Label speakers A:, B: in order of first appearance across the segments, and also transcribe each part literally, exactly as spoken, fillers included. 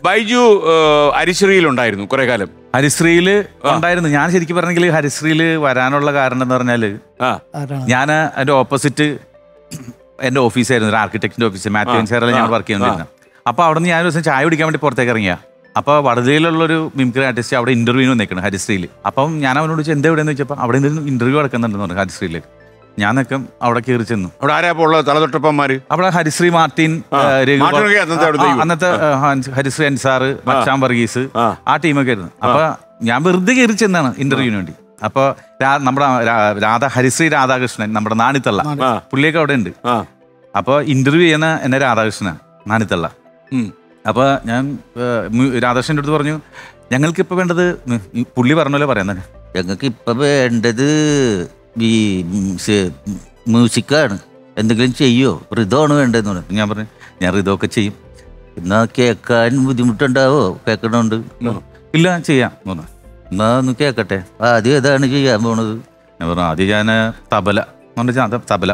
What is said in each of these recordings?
A: ബൈജു ഹരിശ്രീയിലുണ്ടായിരുന്നു കുറെ കാലം.
B: ഹരിശ്രീയില് ഉണ്ടായിരുന്നു. ഞാൻ ശരിക്കും പറഞ്ഞെങ്കിൽ ഹരിശ്രീയില് വരാനുള്ള കാരണം എന്ന് പറഞ്ഞാല് ഞാൻ അതിന്റെ ഓപ്പോസിറ്റ് എന്റെ ഓഫീസായിരുന്നു, ഒരു ആർക്കിടെക്ടിന്റെ ഓഫീസ്, മാത്യു സാറിൽ ഞാൻ വർക്ക് ചെയ്യുന്നിരുന്നത്. അപ്പൊ അവിടെ നിന്ന് ഞാൻ ഒരു ദിവസം ചായ കുടിക്കാൻ വേണ്ടി പുറത്തേക്ക് ഇറങ്ങിയ അപ്പൊ വടതയിലുള്ളൊരു മിമിക്രി ആർട്ടിസ്റ്റ് അവിടെ ഇന്റർവ്യൂവിന് വന്നേക്കണം ഹരിശ്രീയിൽ. അപ്പം ഞാൻ അവനോട് ചോദിച്ചു എന്താ എവിടെയെന്ന് വെച്ചപ്പോൾ അവിടെ നിന്ന് ഇന്റർവ്യൂ നടക്കുന്നുണ്ടെന്ന് പറഞ്ഞു ഹരിശ്രീയിലേക്ക്. ഞാൻ നിൽക്കും അവിടെ കയറി ചെന്നു.
A: അവിടെ ആരാ ഉള്ളത്? തലതൊട്ടപ്പന്മാര് അവിടെ
B: ഹരിശ്രീ മാർട്ടിൻ, അന്നത്തെ ഹരിശ്രീ അൻസാറ്, മച്ചാൻ വർഗീസ്, ആ ടീമൊക്കെ ആയിരുന്നു. അപ്പൊ ഞാൻ വെറുതെ കയറി ചെന്നാണ് ഇന്റർവ്യൂവിന് വേണ്ടി. അപ്പൊ നമ്മുടെ രാധ ഹരിശ്രീ രാധാകൃഷ്ണൻ, നമ്മുടെ നാണിത്തള്ള, പുള്ളിയൊക്കെ അവിടെ ഉണ്ട്. അപ്പൊ ഇന്റർവ്യൂ ചെയ്യുന്ന എന്നെ രാധാകൃഷ്ണനാണ്, നാണിത്തള്ള. അപ്പൊ ഞാൻ രാധാകൃഷ്ണൻ്റെ അടുത്ത് പറഞ്ഞു ഞങ്ങൾക്ക് ഇപ്പൊ വേണ്ടത്, പുള്ളി പറഞ്ഞല്ലോ പറയാൻ, ഞങ്ങൾക്ക് ഇപ്പൊ വേണ്ടത് ഈ മ്യൂസിക്കാണ്, എന്തെങ്കിലും ചെയ്യോ, ഋതമാണ് വേണ്ടതെന്ന് പറഞ്ഞു. ഞാൻ പറഞ്ഞു ഞാൻ ഋതമൊക്കെ ചെയ്യും, എന്നാ കേൾക്കാൻ ബുദ്ധിമുട്ടുണ്ടാവോ? കേൾക്കണോണ്ട് ഇല്ല ചെയ്യാം പറഞ്ഞു. എന്നാ ഒന്ന് കേൾക്കട്ടെ, ആദ്യം ഏതാണ് ചെയ്യാൻ പോണത്? ഞാൻ പറഞ്ഞു ആദ്യം ഞാൻ തബല എന്ന് തബല.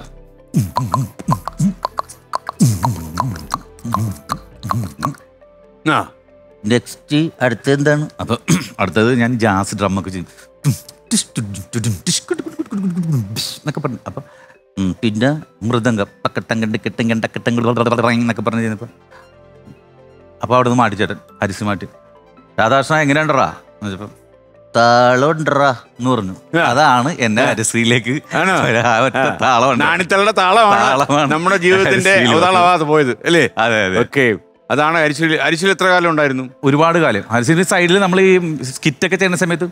B: നെക്സ്റ്റ് അടുത്തത് എന്താണ്? അപ്പൊ അടുത്തത് ഞാൻ ജാസ് ഡ്രമ്മൊക്കെ ചെയ്യും എന്നൊക്കെ പറഞ്ഞു. അപ്പൊ പിന്നെ മൃദംഗം പക്കട്ടങ്കണ്ട് കെട്ടങ്കണ്ട കെട്ടങ്ക എന്നൊക്കെ പറഞ്ഞു ചെയ്യുന്നപ്പോ അപ്പൊ അവിടെ നിന്ന് മാറ്റിച്ചേട്ടൻ ഹരിശ്രീ മാറ്റി രാധാകൃഷ്ണ എങ്ങനെയുണ്ടറാ എന്ന് വെച്ചപ്പോ താളമുണ്ടറാ എന്ന് പറഞ്ഞു. അതാണ് എന്നെ ഹരിശ്രീയിലേക്ക്
A: താളമാണ് താളമാണ് നമ്മുടെ ജീവിതത്തിന്റെ പോയത് അല്ലേ? അതെ അതെ. ഓക്കെ, അതാണ് ഹരിശ്രീ. ഹരിശ്രീ എത്ര കാലം ഉണ്ടായിരുന്നു?
B: ഒരുപാട് കാലം. ഹരിശ്രീ സൈഡിൽ നമ്മൾ ഈ സ്കിറ്റൊക്കെ ചെയ്യുന്ന സമയത്ത്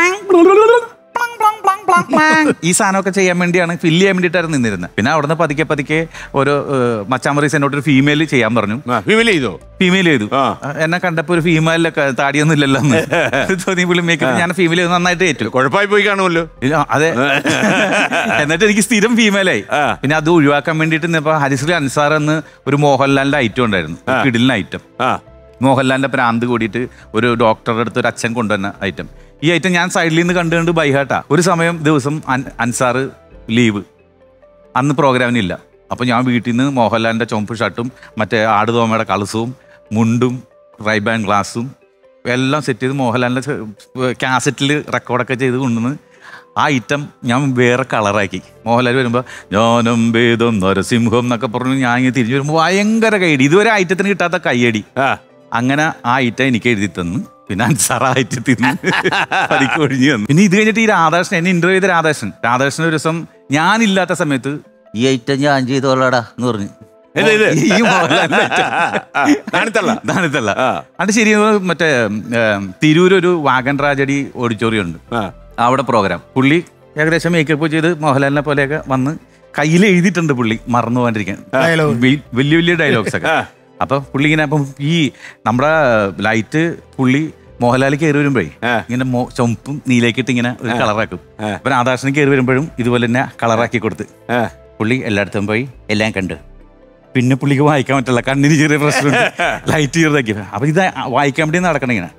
B: ഈ സാധനമൊക്കെ ചെയ്യാൻ വേണ്ടിയാണ്, ഫില്ല് ചെയ്യാൻ വേണ്ടിയിട്ടായിരുന്നു നിന്നിരുന്നത്. പിന്നെ അവിടുന്ന് പതുക്കെ പതുക്കെ ഓരോ മച്ചാമറീസ് എന്നോട് ഒരു ഫീമെയിൽ ചെയ്യാൻ പറഞ്ഞു.
A: ഫീമെയിൽ ചെയ്തോ?
B: ഫീമെയിൽ ചെയ്തു. എന്നെ കണ്ടപ്പോ ഒരു ഫീമെയിലൊക്കെ താടിയൊന്നും ഇല്ലല്ലോ തോന്നി. പുള്ളി മേക്കപ്പ് ഞാൻ ഫീമെയിൽ നന്നായിട്ട് ഏറ്റു.
A: കുഴപ്പമായി പോയി കാണുമല്ലോ.
B: അതെ. എന്നിട്ട് എനിക്ക് സ്ഥിരം ഫീമെയിലായി. പിന്നെ അത് ഒഴിവാക്കാൻ വേണ്ടിയിട്ട് ഇപ്പൊ ഹരിശ്രീ അൻസാർ എന്ന് ഒരു മോഹൻലാലിന്റെ ഐറ്റം ഉണ്ടായിരുന്നു, കിടിലിന് ഐറ്റം. മോഹൻലാലിന്റെ പ്രാന്ത് കൂടിയിട്ട് ഒരു ഡോക്ടറുടെ അടുത്ത് ഒരു അച്ഛൻ കൊണ്ടുവന്ന ഐറ്റം. ഈ ഐറ്റം ഞാൻ സൈഡിൽ നിന്ന് കണ്ടു കണ്ട് ബൈഹാട്ടാ. ഒരു സമയം ദിവസം അൻസാറ് ലീവ്, അന്ന് പ്രോഗ്രാമിനില്ല. അപ്പോൾ ഞാൻ വീട്ടിൽ നിന്ന് മോഹൻലാലിൻ്റെ ചുമപ്പ് ഷർട്ടും മറ്റേ ആടുതോമയുടെ കളസവും മുണ്ടും റൈബാൻ ഗ്ലാസും എല്ലാം സെറ്റ് ചെയ്ത് മോഹൻലാലിൻ്റെ കാസറ്റിൽ റെക്കോർഡൊക്കെ ചെയ്ത് കൊണ്ടുവന്ന് ആ ഐറ്റം ഞാൻ വേറെ കളറാക്കി. മോഹൻലാൽ വരുമ്പോൾ ഞാനും ഭേദം നരസിംഹം എന്നൊക്കെ പറഞ്ഞു ഞാൻ ഇങ്ങനെ തിരിഞ്ഞു വരുമ്പോൾ ഭയങ്കര കൈയടി, ഇതുവരെ ഐറ്റത്തിന് കിട്ടാത്ത കൈയടി. അങ്ങനെ ആ ഐറ്റം എനിക്ക് എഴുതി തന്നു. പിന്നെ അൻസാറായിട്ട് തിന്ന് പതിക്ക് ഒഴിഞ്ഞു വന്നു. പിന്നെ ഇത് കഴിഞ്ഞിട്ട് ഈ രാധാകൃഷ്ണൻ എന്നെ ഇന്റർവ്യൂ ചെയ്ത രാധാകൃഷ്ണൻ രാധാകൃഷ്ണൻ ഒരു ദിവസം ഞാനില്ലാത്ത സമയത്ത് ഈ ഐറ്റം ഞാൻ ചെയ്തോളാടാ എന്ന് പറഞ്ഞു. അത് ശരി. മറ്റേ തിരൂരൊരു വാഗൻ ട്രാജഡി ഓഡിറ്റോറിയം ഉണ്ട്, അവിടെ പ്രോഗ്രാം. പുള്ളി ഏകദേശം മേക്കപ്പ് ചെയ്ത് മോഹൻലാലിനെ പോലെയൊക്കെ വന്ന് കയ്യിൽ എഴുതിയിട്ടുണ്ട് പുള്ളി മറന്നു പോകാണ്ടിരിക്കാൻ വലിയ വലിയ ഡയലോഗ്സ് ഒക്കെ. അപ്പൊ പുള്ളി ഇങ്ങനെ അപ്പം ഈ നമ്മുടെ ലൈറ്റ് പുള്ളി മോഹൻലാൽ കയറി വരുമ്പോഴേ ഇങ്ങനെ ചുമപ്പും നീലേക്കിട്ട് ഇങ്ങനെ ഒരു കളറാക്കും. അപ്പൊ രാധാകൃഷ്ണൻ കയറി വരുമ്പോഴും ഇതുപോലെ തന്നെ കളറാക്കി കൊടുത്ത് പുള്ളി എല്ലായിടത്തും പോയി എല്ലാം കണ്ട്. പിന്നെ പുള്ളിക്ക് വായിക്കാൻ പറ്റില്ല, കണ്ണിന് ചെറിയ പ്രശ്നമുണ്ട്, ലൈറ്റ് ചെറുതാക്കി. അപ്പൊ ഇത് വായിക്കാൻ വേണ്ടി നടക്കണം, ഇങ്ങനെ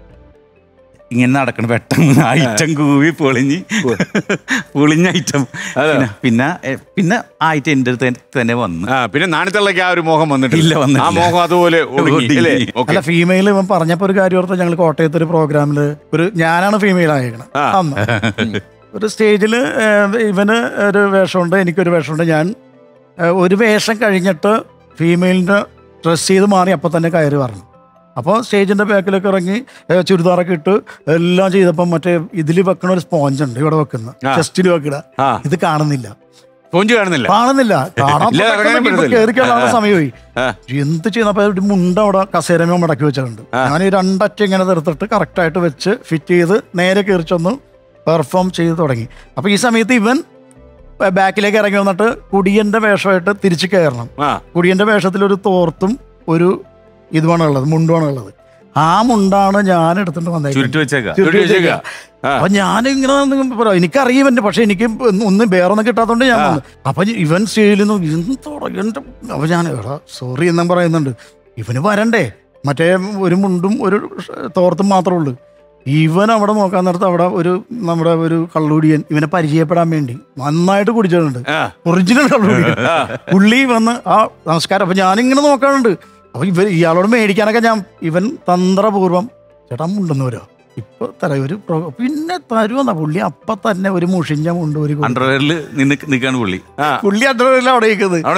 B: ഇങ്ങനെ നടക്കണം. പെട്ടെന്ന് ഐറ്റം കൂവി പൊളിഞ്ഞ് പൊളിഞ്ഞ ഐറ്റം. പിന്നെ പിന്നെ ആ ഐറ്റം എൻ്റെ അടുത്ത് തന്നെ വന്നു.
A: പിന്നെ നാണിത്തള്ളക്ക് ആ ഒരു മോഹം വന്നിട്ടില്ല, വന്നു. ആ മോഹം അതുപോലെ
C: അല്ല. ഫീമെയിൽ ഇവൻ പറഞ്ഞപ്പോ ഒരു കാര്യം ഓർത്ത്, ഞങ്ങൾ കോട്ടയത്ത് ഒരു പ്രോഗ്രാമില് ഒരു ഞാനാണ് ഫീമെയിൽ ആയിരിക്കണം. അന്ന് ഒരു സ്റ്റേജില് ഇവന് ഒരു വേഷമുണ്ട്, എനിക്കൊരു വേഷമുണ്ട്. ഞാൻ ഒരു വേഷം കഴിഞ്ഞിട്ട് ഫീമെയിലിന്റെ ഡ്രസ് ചെയ്ത് മാറി അപ്പൊ തന്നെ കയറി പറഞ്ഞു. അപ്പോൾ സ്റ്റേജിന്റെ ബാക്കിലൊക്കെ ഇറങ്ങി ചുരിദാറൊക്കെ ഇട്ട് എല്ലാം ചെയ്തപ്പം മറ്റേ ഇതിൽ വെക്കണ ഒരു സ്പോഞ്ച് ഉണ്ട് ഇവിടെ വെക്കുന്ന, ചെസ്റ്റിൽ വെക്കണ. ഇത് കാണുന്നില്ല,
A: കാണുന്നില്ല
C: കാണുന്നില്ല കയറിക്കാനുള്ള സമയമായി. എന്ത് ചെയ്യുന്നപ്പോ മുണ്ട അവിടെ കസേരമ മടക്കി വെച്ചിട്ടുണ്ട്. ഞാൻ ഈ രണ്ടറ്റ ഇങ്ങനെ തീർത്തിട്ട് കറക്റ്റായിട്ട് വെച്ച് ഫിറ്റ് ചെയ്ത് നേരെ കയറി ചെന്ന് പെർഫോം ചെയ്ത് തുടങ്ങി. അപ്പൊ ഈ സമയത്ത് ഇവൻ ബാക്കിലേക്ക് ഇറങ്ങി വന്നിട്ട് കുടിയന്റെ വേഷമായിട്ട് തിരിച്ചു കയറണം. കുടിയന്റെ വേഷത്തിൽ ഒരു തോർത്തും ഒരു ഇതുമാണ് ഉള്ളത്, മുണ്ടുമാണ് ഉള്ളത്. ആ മുണ്ടാണ് ഞാൻ എടുത്തിട്ട് വന്നേക്കുന്നത്. അപ്പൊ ഞാനിങ്ങനെ എനിക്കറിയും എന്റെ, പക്ഷെ എനിക്ക് ഒന്നും വേറൊന്നും കിട്ടാത്തോണ്ട് ഞാൻ വന്നു. അപ്പൊ ഇവൻ സ്റ്റേജിൽ നിന്ന് എന്റെ അപ്പൊ ഞാൻ എടാ സോറി എന്നും പറയുന്നുണ്ട്. ഇവന് വരണ്ടേ, മറ്റേ ഒരു മുണ്ടും ഒരു തോർത്തും മാത്രമേ ഉള്ളൂ. ഇവൻ അവിടെ നോക്കാൻ നേരത്ത് അവിടെ ഒരു നമ്മുടെ ഒരു കള്ളുടിയൻ ഇവനെ പരിചയപ്പെടാൻ വേണ്ടി നന്നായിട്ട് കുടിച്ചിട്ടുണ്ട്, ഒറിജിനൽ കള്ളുടിയൻ. പുള്ളി വന്ന് ആ നമസ്കാരം. അപ്പൊ ഞാനിങ്ങനെ നോക്കാനുണ്ട്. അപ്പൊ ഇവർ ഇയാളോട് മേടിക്കാനൊക്കെ ഞാൻ ഇവൻ തന്ത്രപൂർവ്വം ചേട്ടാ മുണ്ടെന്ന് വരോ ഇപ്പൊ തരാം ഒരു പിന്നെ തരുമെന്നാ പുള്ളി അപ്പൊ തന്നെ ഒരു മുഷിഞ്ഞ മുണ്ട് ഒരു
B: അണ്ടർവെയറിൽ നിൽക്കാണ് പുള്ളി
C: പുള്ളി അണ്ടർവെയറിൽ അവിടെ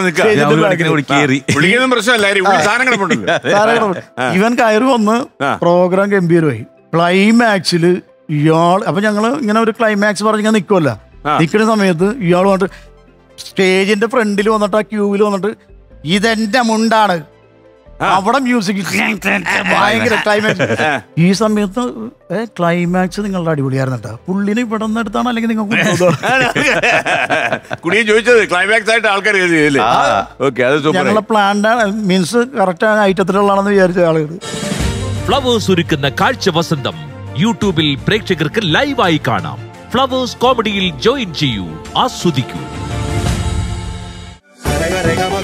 C: ഇവൻ കയറി വന്ന് പ്രോഗ്രാം ഗംഭീരമായി. ക്ലൈമാക്സില് ഇയാൾ അപ്പൊ ഞങ്ങള് ഇങ്ങനെ ഒരു ക്ലൈമാക്സ് പറഞ്ഞിങ്ങനെ നിക്കുമല്ല, നിക്കുന്ന സമയത്ത് ഇയാൾ വന്നിട്ട് സ്റ്റേജിന്റെ ഫ്രണ്ടിൽ വന്നിട്ട് ആ ക്യൂവിൽ വന്നിട്ട് ഇതെന്റെ മുണ്ടാണ്, അവിടെ മ്യൂസിക് ഭയങ്കര ക്ലൈമാക്സ്. ഈ സമയത്ത് ക്ലൈമാക്സ് നിങ്ങളുടെ അടിപൊളിയായിരുന്നു കേട്ടോ. പുള്ളിനെ ഇവിടെ നിന്ന് എടുത്താണ് അല്ലെങ്കിൽ നിങ്ങൾക്ക്
A: ചോദിച്ചത് ക്ലൈമാക്സ് ആയിട്ട് ആൾക്കാർ
C: ഞങ്ങളെ പ്ലാൻഡ് മീൻസ് കറക്റ്റ് ഐറ്റത്തിലുള്ളതാണെന്ന് വിചാരിച്ച ആളുകൾ.
D: ഫ്ലവേഴ്സ് ഒരുക്കുന്ന കാഴ്ച വസന്തം യൂട്യൂബിൽ പ്രേക്ഷകർക്ക് ലൈവായി കാണാം. ഫ്ലവേഴ്സ് കോമഡിയിൽ ജോയിൻ ചെയ്യൂ, ആസ്വദിക്കൂ.